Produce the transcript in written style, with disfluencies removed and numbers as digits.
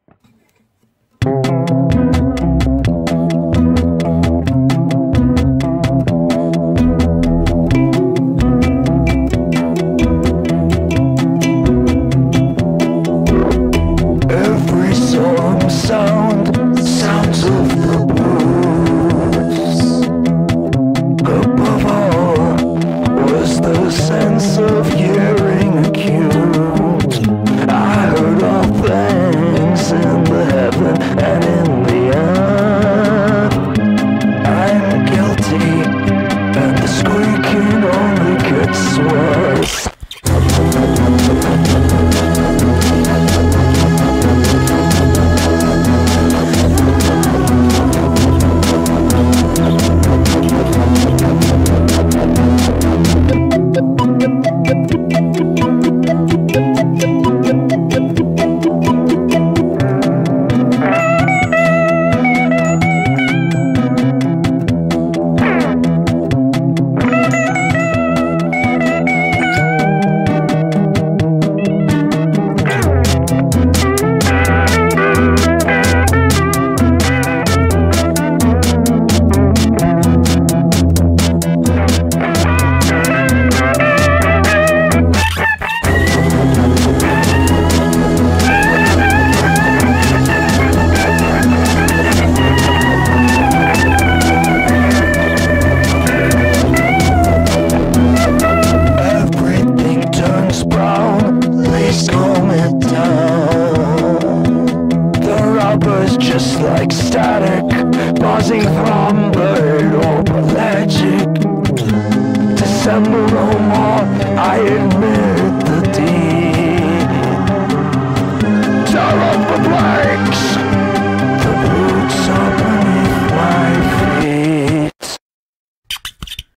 Every solemn sound, sounds of the blues. Above all was the sense of hearing acute. I heard all things in the heaven and in the earth. I'm guilty, and the squeaking only gets worse. Just like static, pausing from Hadopelagic. Dissemble no more, I ignore.